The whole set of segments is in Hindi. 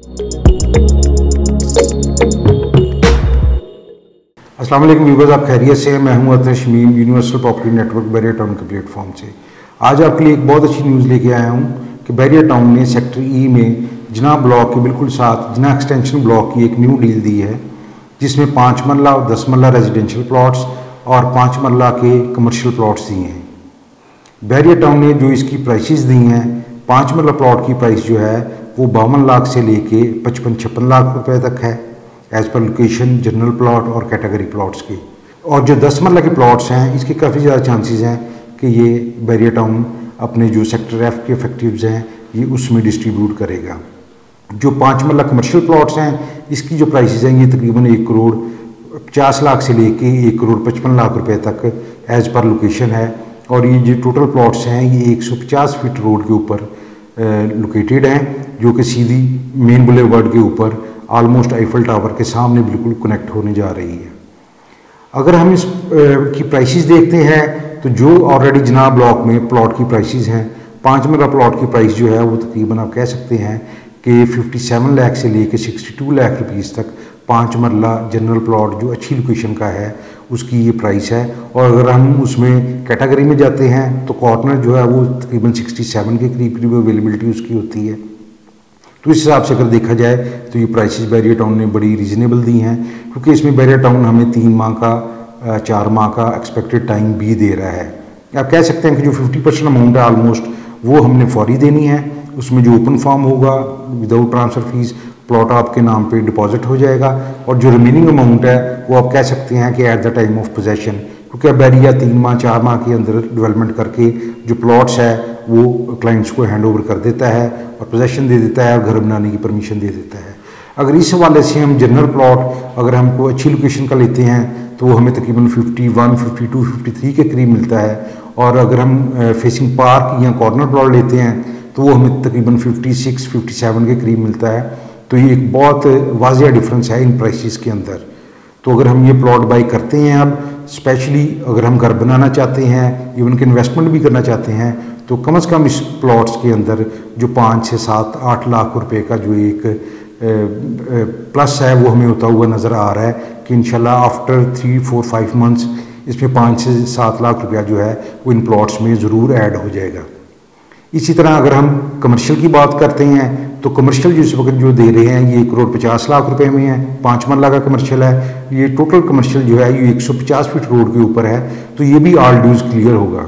अस्सलाम वालेकुम व्यूअर्स, आप खैरियत से हैं। मैं हूं Athar Shamim, universal property network barrier town के प्लेटफॉर्म से। आज आपके लिए एक बहुत अच्छी न्यूज़ लेके आया हूं कि बैरियर टाउन ने सेक्टर ई में जिना ब्लॉक के बिल्कुल साथ जिना एक्सटेंशन ब्लॉक की एक न्यू डील दी है, जिसमें 5 मरला और 10 मरला रेजिडेंशियल प्लॉट्स और 5 मरला के कमर्शियल प्लॉट्स दिए हैं। बैरियर टाउन ने जो इसकी प्राइसेस दी हैं, 5 मरला प्लॉट की प्राइस जो है वो 52 लाख से लेके 55-56 लाख रुपए तक है, as per location, general plot और कैटेगरी प्लॉट्स के। और जो 10 मरला के प्लॉट्स हैं, इसके काफ़ी ज़्यादा चांसेस हैं कि ये बैरियर टाउन अपने जो सेक्टर एफ के इफेक्टिव्स हैं ये उसमें डिस्ट्रीब्यूट करेगा। जो 5 मरला कमर्शियल प्लॉट्स हैं, इसकी जो प्राइसेस हैं ये तकरीबन 1 करोड़ 50 लाख से लेके 1 करोड़ 55 लाख रुपए तक एज़ पर लोकेशन है। और ये जो टोटल प्लॉट्स हैं ये 150 फीट रोड के ऊपर लोकेटेड हैं, जो कि सीधी मेन बुलेवर्ड के ऊपर ऑलमोस्ट आईफल टावर के सामने बिल्कुल कनेक्ट होने जा रही है। अगर हम इस की प्राइसेस देखते हैं तो जो ऑलरेडी जिना ब्लॉक में प्लॉट की प्राइसेस हैं, 5 मरला प्लॉट की प्राइस जो है वो तकरीबन आप कह सकते हैं कि 57 लाख से लेके 62 लाख रुपीज़ तक 5 मरला जनरल प्लॉट जो अच्छी लोकेशन का है उसकी ये प्राइस है। और अगर हम उसमें कैटेगरी में जाते हैं तो कॉर्नर जो है वो तकरीबन 67 के करीब अवेलेबिलिटी उसकी होती है। तो इस हिसाब से अगर देखा जाए तो ये प्राइसेस बैरियर टाउन ने बड़ी रीज़नेबल दी हैं, क्योंकि इसमें बैरियर टाउन हमें 3 माह का 4 माह का एक्सपेक्टेड टाइम भी दे रहा है। आप कह सकते हैं कि जो 50% अमाउंट है ऑलमोस्ट वो हमने फौरी देनी है। उसमें जो ओपन फॉर्म होगा विदाउट ट्रांसफ़र फीस प्लॉट आपके नाम पे डिपॉजिट हो जाएगा, और जो रिमेनिंग अमाउंट है वो आप कह सकते हैं कि at the time of possession, क्योंकि अब बैरियर 3 माह 4 माह के अंदर डेवलपमेंट करके जो प्लॉट्स है वो क्लाइंट्स को हैंड ओवर कर देता है और पोजेशन दे देता है और घर बनाने की परमिशन दे देता है। अगर इस हवाले से हम जनरल प्लॉट अगर हमको अच्छी लोकेशन का लेते हैं तो वो हमें तकरीबन 51, 52, 53 के करीब मिलता है, और अगर हम फेसिंग पार्क या कॉर्नर प्लॉट लेते हैं तो वो हमें तकरीबन 56, 57 के करीब मिलता है। तो ये एक बहुत वाज़िया डिफरेंस है इन प्राइसेस के अंदर। तो अगर हम ये प्लॉट बाई करते हैं, अब स्पेशली अगर हम घर बनाना चाहते हैं, इवन कि इन्वेस्टमेंट भी करना चाहते हैं, तो कम से कम इस प्लॉट्स के अंदर जो 5 से 7, 8 लाख रुपए का जो एक प्लस है वो हमें होता हुआ नज़र आ रहा है कि इंशाल्लाह आफ्टर 3, 4, 5 मंथ्स इसमें 5 से 7 लाख रुपया जो है वो इन प्लॉट्स में ज़रूर ऐड हो जाएगा। इसी तरह अगर हम कमर्शियल की बात करते हैं तो कमर्शियल जो इस वक्त जो दे रहे हैं ये 1 करोड़ 50 लाख रुपए में है। 5 मरला का कमर्शियल है। ये टोटल कमर्शियल जो है ये 150 फीट रोड के ऊपर है, तो ये भी ऑल ड्यूज क्लियर होगा।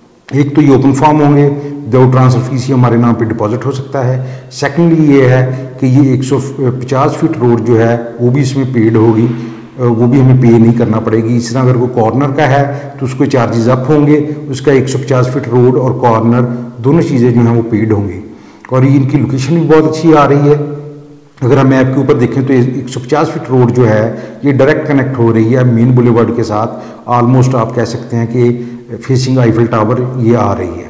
एक तो ये ओपन फॉर्म होंगे, विदाउट ट्रांसफर फीस ही हमारे नाम पे डिपॉजिट हो सकता है। सेकेंडली ये है कि ये 150 फीट रोड जो है वो भी इसमें पेड होगी, वो भी हमें पे नहीं करना पड़ेगी। इस तरह अगर कोई कॉर्नर का है तो उसको चार्जेस अप होंगे, उसका 150 फीट रोड और कॉर्नर दोनों चीज़ें जो हैं वो पेड होंगी। और ये इनकी लोकेशन भी बहुत अच्छी आ रही है। अगर हम मैप के ऊपर देखें तो 150 फीट रोड जो है ये डायरेक्ट कनेक्ट हो रही है मेन बुलेवर्ड के साथ। ऑलमोस्ट आप कह सकते हैं कि फेसिंग आईफल टावर ये आ रही है।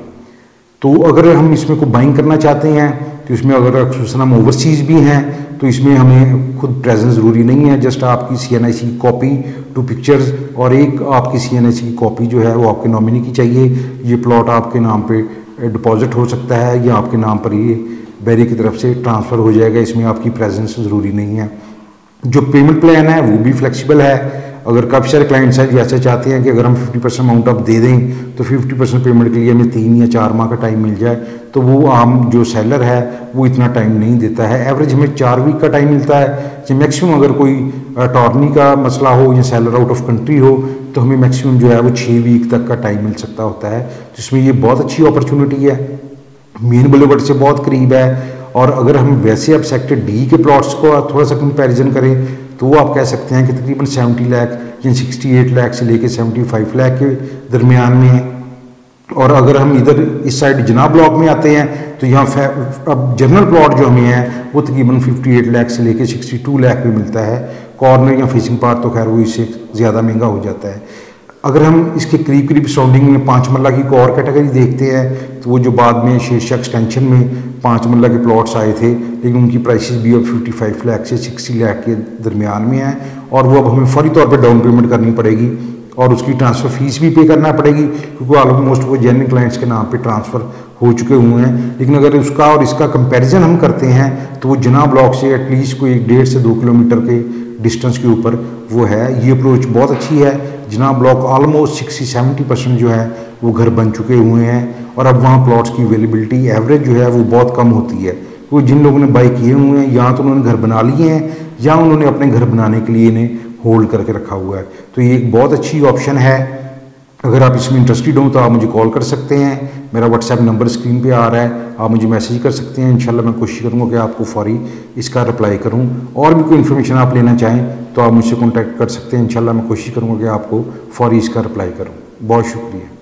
तो अगर हम इसमें को बाइंग करना चाहते हैं तो इसमें अगर खसूसन हम ओवरसीज़ भी हैं तो इसमें हमें खुद प्रेजेंस ज़रूरी नहीं है। जस्ट आपकी CNIC की कॉपी 2 पिक्चर्स और एक आपकी CNIC की कॉपी जो है वो आपके नॉमिनी की चाहिए। ये प्लॉट आपके नाम पे डिपॉजिट हो सकता है या आपके नाम पर ये बैरियर की तरफ से ट्रांसफ़र हो जाएगा। इसमें आपकी प्रेजेंस ज़रूरी नहीं है। जो पेमेंट प्लान है वो भी फ्लेक्सिबल है। अगर काफ़ी सारे क्लाइंट्स हैं जो ऐसे चाहते हैं कि अगर हम 50% अमाउंट आप दे दें तो 50% पेमेंट के लिए हमें 3 या 4 माह का टाइम मिल जाए, तो वो आम जो सेलर है वो इतना टाइम नहीं देता है। एवरेज हमें 4 वीक का टाइम मिलता है। जो मैक्सिमम अगर कोई अटॉर्नी का मसला हो या सेलर आउट ऑफ कंट्री हो तो हमें मैक्सिमम जो है वो 6 वीक तक का टाइम मिल सकता होता है। तो इसमें ये बहुत अच्छी अपॉर्चुनिटी है, मेन बुलेवर्ड से बहुत करीब है। और अगर हम वैसे अब सेक्टर डी के प्लॉट्स को थोड़ा सा कंपैरिजन करें तो वो आप कह सकते हैं कि तकरीबन 70 लाख या 68 लाख से लेके 75 लाख के दरमियान में है। और अगर हम इधर इस साइड जिना ब्लॉक में आते हैं तो यहाँ अब जनरल प्लॉट जो हमें है वो तकरीबन 58 लाख से लेके 62 लाख में मिलता है। कॉर्नर या फेसिंग पार्ट तो खैर वो इससे ज़्यादा महंगा हो जाता है। अगर हम इसके करीब सराउंडिंग में 5 मरला की और कैटेगरी देखते हैं तो वो जो बाद में शीर्षक एक्सटेंशन में 5 मरला के प्लॉट्स आए थे, लेकिन उनकी प्राइसेस भी अब 55 लाख से 60 लाख के दरमियान में हैं। और वो अब हमें फौरी तौर पर डाउन पेमेंट करनी पड़ेगी और उसकी ट्रांसफ़र फीस भी पे करना पड़ेगी, क्योंकि ऑलमोस्ट वो जेन्युइन क्लाइंट्स के नाम पे ट्रांसफ़र हो चुके हुए हैं। लेकिन अगर उसका और इसका कंपैरिजन हम करते हैं तो वो जना ब्लॉक से एटलीस्ट कोई 1.5 से 2 किलोमीटर के डिस्टेंस के ऊपर वो है। ये अप्रोच बहुत अच्छी है। जना ब्लॉक ऑलमोस्ट 60-70% जो है वो घर बन चुके हुए हैं और अब वहाँ प्लॉट्स की अवेलेबिलिटी एवरेज जो है वो बहुत कम होती है। क्योंकि जिन लोगों ने बाई किए हुए हैं या तो उन्होंने घर बना लिए हैं या उन्होंने अपने घर बनाने के लिए इन्हें होल्ड करके रखा हुआ है। तो ये एक बहुत अच्छी ऑप्शन है। अगर आप इसमें इंटरेस्टेड हो तो आप मुझे कॉल कर सकते हैं। मेरा व्हाट्सएप नंबर स्क्रीन पे आ रहा है, आप मुझे मैसेज कर सकते हैं। इंशाल्लाह मैं कोशिश करूँगा कि आपको फौरी इसका रिप्लाई करूँ। और भी कोई इन्फॉर्मेशन आप लेना चाहें तो आप मुझसे कॉन्टैक्ट कर सकते हैं। इंशाल्लाह मैं कोशिश करूँगा कि आपको फौरी इसका रिप्लाई करूँ। बहुत शुक्रिया।